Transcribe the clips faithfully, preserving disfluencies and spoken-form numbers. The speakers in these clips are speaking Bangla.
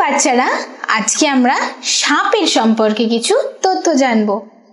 বাচ্চারা, আজকে আমরা সাপের সম্পর্কে কিছু তথ্য জানব।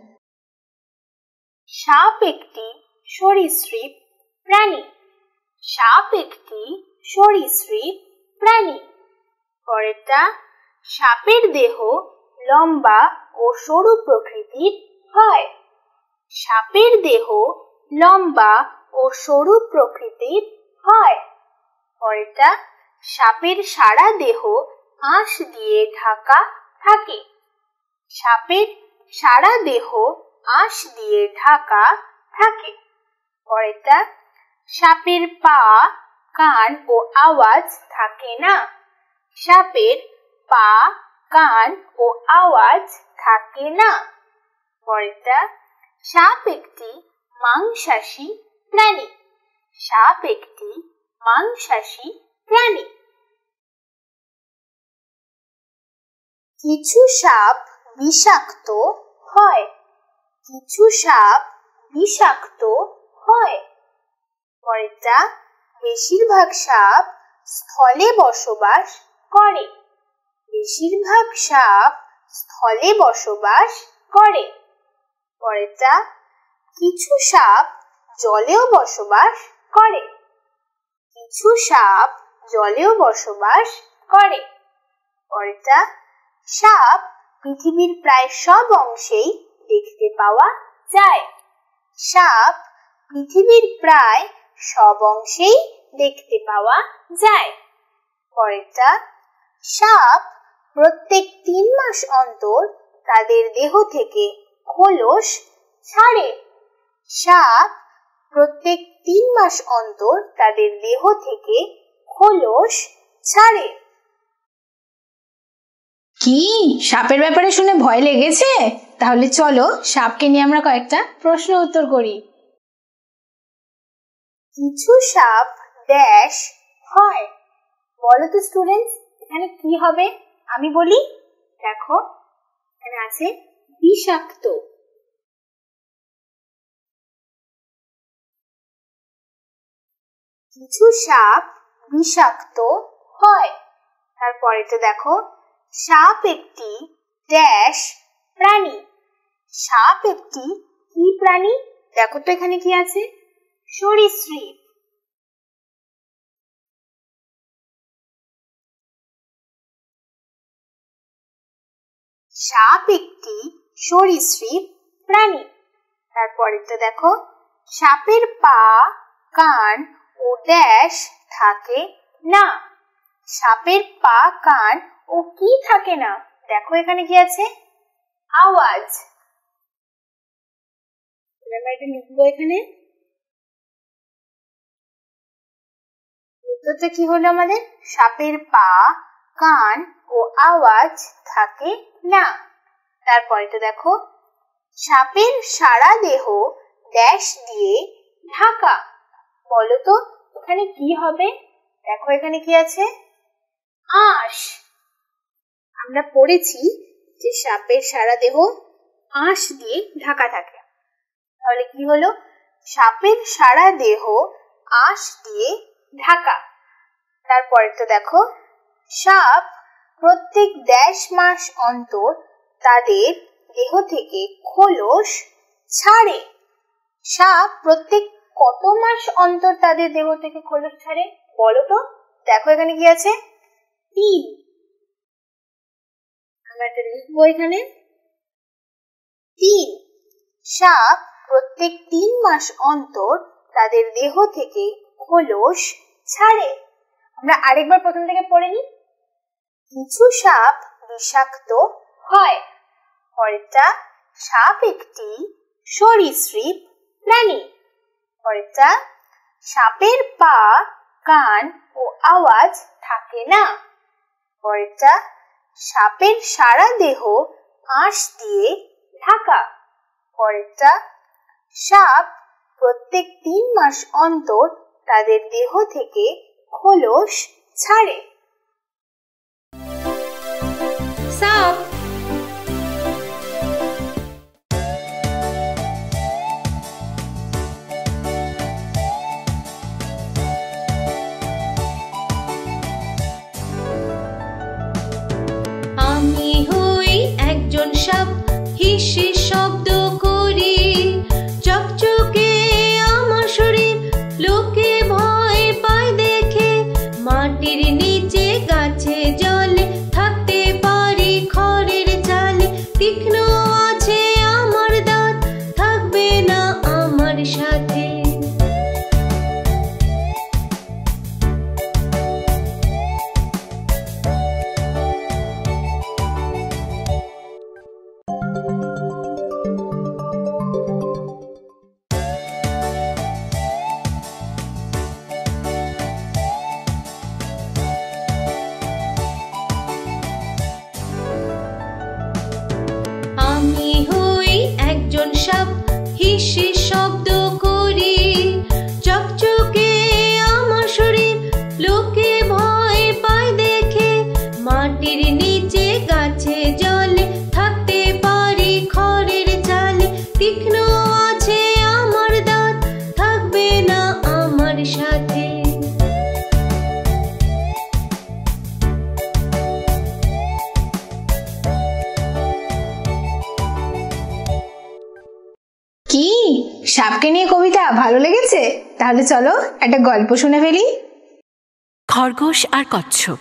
সাপ একটি সরীসৃপ প্রাণী। সাপ একটি সরীসৃপ প্রাণী। পরেরটা, সাপের দেহ লম্বা ও সরু প্রকৃতির হয়। সাপের দেহ লম্বা ও সরু প্রকৃতির হয়। পরেরটা, সাপের সারা দেহ আঁশ দিয়ে ঢাকা থাকে। সাপের সারা দেহ আঁশ দিয়ে ঢাকা থাকে। পরেরটা, সাপের পা, কান ও আওয়াজ থাকে না। সাপের পা, কান ও আওয়াজ থাকে না। পরেরটা, সাপ একটি মাংসাশী প্রাণী। সাপ একটি মাংসাশী প্রাণী। কিছু সাপ বিষাক্ত হয়। কিছু সাপ বিষাক্ত হয়। পরেরটা, বেশিরভাগ সাপ স্থলে বসবাস করে। বেশিরভাগ সাপ স্থলে বসবাস করে। পরেরটা, কিছু সাপ জলেও বসবাস করে। কিছু সাপ জলেও বসবাস করে। পরেরটা, সাপ পৃথিবীর প্রায় সব অংশেই দেখতে পাওয়া যায়। সাপ পৃথিবীর প্রায় সব অংশেই দেখতে পাওয়া যায়। পরেরটা, সাপ প্রত্যেক তিন মাস অন্তর তাদের দেহ থেকে খোলস ছাড়ে। সাপ প্রত্যেক তিন মাস অন্তর তাদের দেহ থেকে খোলস ছাড়ে। কি সাপের ব্যাপারে শুনে ভয় লেগেছে? তাহলে চলো সাপকে নিয়ে আমরা কয়েকটা প্রশ্ন উত্তর করি। কিছু সাপ ড্যাশ হয়। বলো তো স্টুডেন্টস, এখানে কি হবে? আমি বলি, দেখো এখানে আছে বিষাক্ত। কিছু সাপ বিষাক্ত হয়। তারপরেটা দেখো, সাপ একটি ড্যাশ প্রাণী। সাপ একটি কি প্রাণী? দেখো তো এখানে কি আছে? সরীসৃপ। সাপ একটি সরীসৃপ প্রাণী। তারপরেটা দেখো, সাপের পা, কান ও ড্যাশ থাকে না। সাপের পা, কান ও কি থাকে না? দেখো এখানে কি আছে? আওয়াজ। আমরা এটা লিখবো এখানে। উত্তরটা কি হলো আমাদের? সাপের পা, কান ও আওয়াজ থাকে না। তারপরেটা দেখো, সাপের সারা দেহ ড্যাশ দিয়ে ঢাকা। বলো তো এখানে কি হবে? দেখো এখানে কি আছে? আঁশ। আমরা পড়েছি যে সাপের সারা দেহ আঁশ দিয়ে ঢাকা থাকে। তাহলে কি হলো? সাপের সারা দেহ আঁশ দিয়ে ঢাকা। তারপরেটা দেখো, সাপ প্রত্যেক দেড় মাস অন্তর তাদের দেহ থেকে খোলস ছাড়ে। সাপ প্রত্যেক কত মাস অন্তর তাদের দেহ থেকে খোলস ছাড়ে? বলো তো। দেখো এখানে কি আছে? তিন। আমরা এটা লিখবো এখানে। তিন। সাপ প্রত্যেক তিন মাস অন্তর তাদের দেহ থেকে খোলস ছাড়ে। আমরা আরেকবার প্রথম থেকে পড়ে নিই। কিছু সাপ বিষাক্ত হয়। পরেরটা, সাপ একটি সরীসৃপ প্রাণী। পরেরটা, সাপের পা, কান ও আওয়াজ থাকে না। পরেরটা, সাপের সারা দেহ আঁশ দিয়ে ঢাকা। পরেরটা, সাপ প্রত্যেক তিন মাস অন্তর তাদের দেহ থেকে খোলস ছাড়ে। সাপ একজন সাপ হিসি শব্দ করি, চকচকে আমার শরীর লোকে ভয় পায় দেখে, মাটির নিচে গাছে জলে থাকতে পারি খড়ের চালে, তীক্ষ্ণ আছে আমার দাঁত থাকবে না আমার সাথে। আমি হই একজন সাপ হিসি শব্দ করি, চকচকে আমার শরীর লোকে ভয় পায় দেখে, মাটির নিচে গাছে জলে থাকতে পারি খড়ের চালে, তীক্ষ্ণ আছে আমার দাঁত থাকবে না আমার সাথে। কি সাপকে নিয়ে কবিতা ভালো লেগেছে? তাহলে চলো একটা গল্প শুনে ফেলি। খরগোশ আর কচ্ছপ।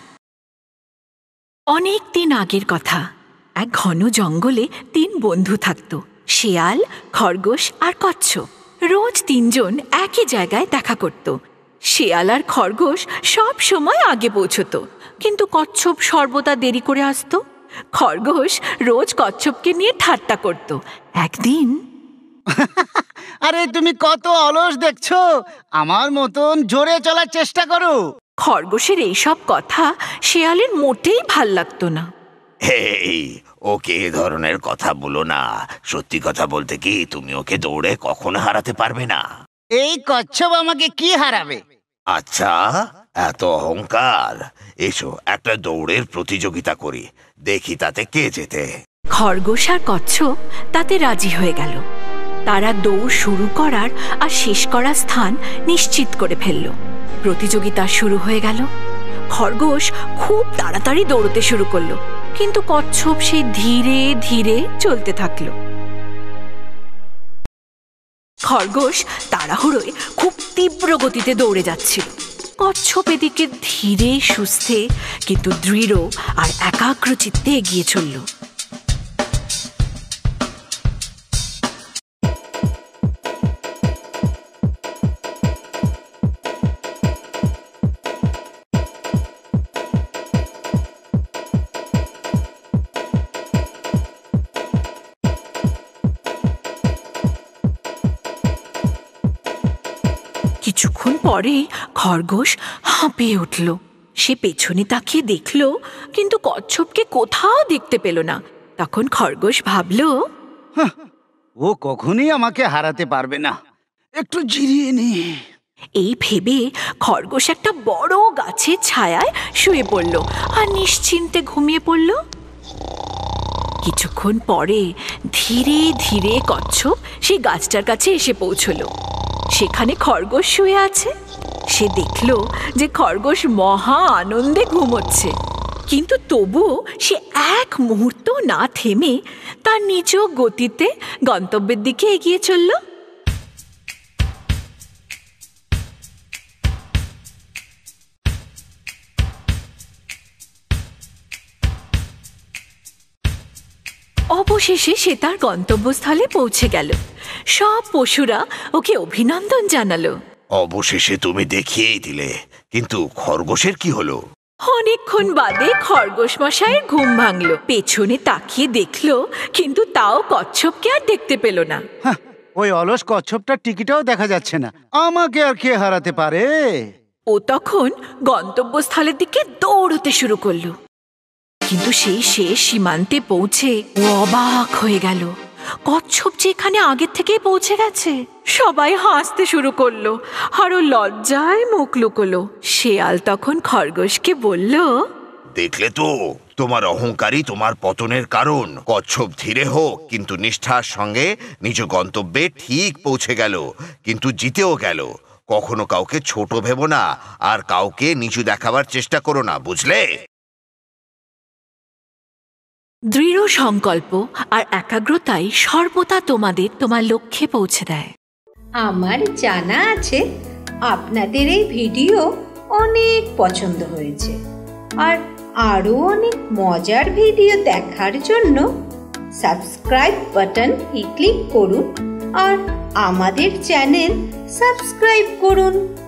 অনেক দিন আগের কথা, এক ঘন জঙ্গলে তিন বন্ধু থাকত, শেয়াল, খরগোশ আর কচ্ছপ। রোজ তিনজন একই জায়গায় দেখা করত। শেয়াল আর খরগোশ সব সময় আগে পৌঁছত, কিন্তু কচ্ছপ সর্বদা দেরি করে আসতো। খরগোশ রোজ কচ্ছপকে নিয়ে ঠাট্টা করত। একদিন, আরে তুমি কত অলস দেখছো, আমার মতন জোরে চলার চেষ্টা করো। খরগোশের এইসব কথা শেয়ালের মোটেই ভাল লাগতো না। এই ওকে এ ধরনের কথা বলো না, সত্যি কথা বলতে কি তুমি ওকে দৌড়ে কখনো হারাতে পারবে না। এই কচ্ছপ আমাকে কি হারাবে? আচ্ছা, এত অহংকার, এসো একটা দৌড়ের প্রতিযোগিতা করি, দেখি তাতে কে জেতে। খরগোশ আর কচ্ছপ তাতে রাজি হয়ে গেল। তারা দৌড় শুরু করার আর শেষ করার স্থান নিশ্চিত করে ফেলল। প্রতিযোগিতা শুরু হয়ে গেল। খরগোশ খুব তাড়াতাড়ি দৌড়তে শুরু করলো, কিন্তু কচ্ছপ সেই ধীরে ধীরে চলতে থাকলো। খরগোশ তাড়াহুড়োয় খুব তীব্র গতিতে দৌড়ে যাচ্ছিল। কচ্ছপ এদিকে ধীরে সুস্থে কিন্তু দৃঢ় আর একাগ্র চিত্তে এগিয়ে চলল। কিছুক্ষণ পরে খরগোশ হাঁপিয়ে উঠল। সে পেছনে তাকিয়ে দেখল, কিন্তু কচ্ছপকে কোথাও দেখতে পেল না। তখন খরগোশ ভাবল, ও কখনোই আমাকে হারাতে পারবে না, একটু জিরিয়ে নে। এই ভেবে খরগোশ একটা বড় গাছের ছায়ায় শুয়ে পড়ল আর নিশ্চিন্তে ঘুমিয়ে পড়ল। কিছুক্ষণ পরে ধীরে ধীরে কচ্ছপ সেই গাছটার কাছে এসে পৌঁছলো। সেখানে খরগোশ শুয়ে আছে। সে দেখল যে খরগোশ মহা আনন্দে ঘুমোচ্ছে, কিন্তু তবুও সে এক মুহূর্ত না থেমে তার নিজ গতিতে গন্তব্যের দিকে এগিয়ে চলল। অবশেষে সে তার গন্তব্যস্থলে পৌঁছে গেল। সব পশুরা ওকে অভিনন্দন জানালো। অবশেষে তুমি দেখিয়েই দিলে, কিন্তু খরগোশের কি হলো? অনেকক্ষণ বাদে খরগোশ মশাইয়ের ঘুম ভাঙলো। পেছনে তাকিয়ে দেখলো, কিন্তু তাও কচ্ছপকে আর দেখতে পেল না। ওই অলস কচ্ছপটার টিকিটাও দেখা যাচ্ছে না, আমাকে আর কে হারাতে পারে? ও তখন গন্তব্যস্থলের দিকে দৌড়তে শুরু করলো, কিন্তু সেই শেষ সীমান্তে পৌঁছে ও অবাক হয়ে গেল। কচ্ছপ যে এখানে আগের থেকেই পৌঁছে গেছে। সবাই হাসতে শুরু করলো আর ও লজ্জায় মুখ লুকোলো। শেয়াল তখন খরগোশকে বলল, দেখলে তো, তোমার অহংকারই তোমার পতনের কারণ। কচ্ছপ ধীরে হোক কিন্তু নিষ্ঠার সঙ্গে নিজ গন্তব্যে ঠিক পৌঁছে গেল, কিন্তু জিতেও গেল। কখনো কাউকে ছোট ভেবো না আর কাউকে নিচু দেখাবার চেষ্টা করো না, বুঝলে? দৃঢ় সংকল্প আর একাগ্রতাই সর্বদা তোমাদের তোমার লক্ষ্যে পৌঁছে দেয়। আমার জানা আছে আপনাদের এই ভিডিও অনেক পছন্দ হয়েছে, আর আরও অনেক মজার ভিডিও দেখার জন্য সাবস্ক্রাইব বাটন ক্লিক করুন আর আমাদের চ্যানেল সাবস্ক্রাইব করুন।